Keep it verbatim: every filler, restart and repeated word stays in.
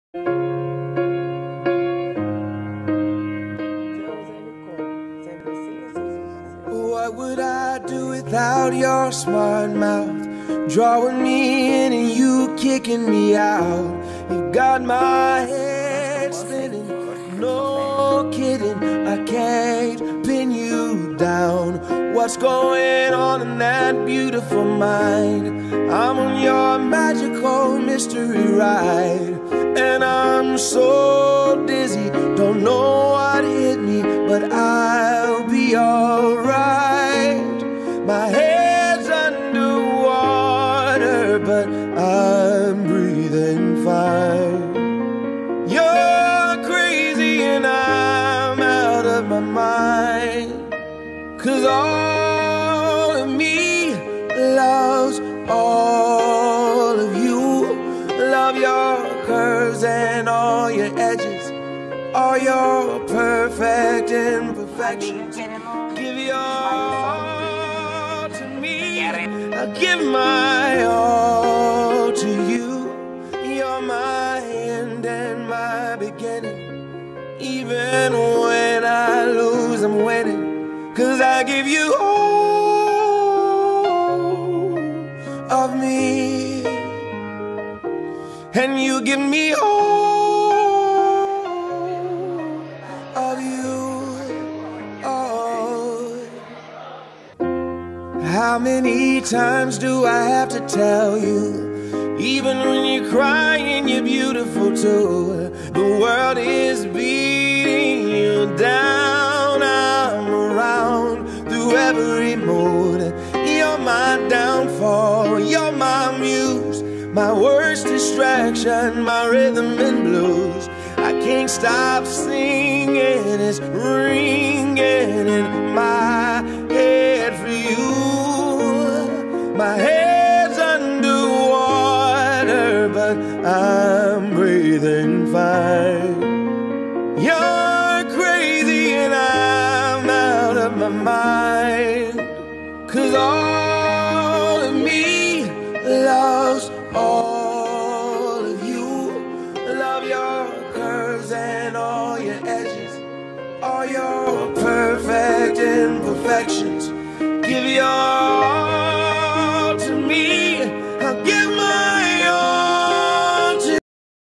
What would I do without your smart mouth? Drawing me in and you kicking me out. You got my head spinning, no kidding. I can't pin you down. What's going on in that beautiful mind? I'm on your magical mystery ride, and I'm so dizzy, don't know what hit me, but I'll be alright. My head's underwater, but I'm breathing fine. You're crazy and I'm out of my mind, 'cause all of me loves all of you. Love your curves and all your edges, all your perfect imperfections. Give your all to me, I'll give my all to you. You're my end and my beginning. Even when I lose, I'm winning, 'cause I give you all of me, and you give me all of you. Oh. How many times do I have to tell you? Even when you're crying, you're beautiful too. The world is beating you down. I'm around through every mood. You're my downfall, you're my muse, my worst distraction, my rhythm and blues. I can't stop singing, it's ringing in my head for you. My head's underwater, but I'm breathing fine. You're crazy and I'm out of my mind, 'cause all of me loves all of you. Love your curves and all your edges, all your perfect imperfections. Give your all